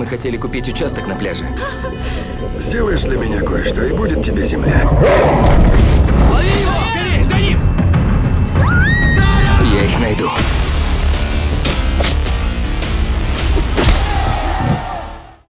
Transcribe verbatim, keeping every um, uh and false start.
Мы хотели купить участок на пляже. Сделаешь для меня кое-что, и будет тебе земля.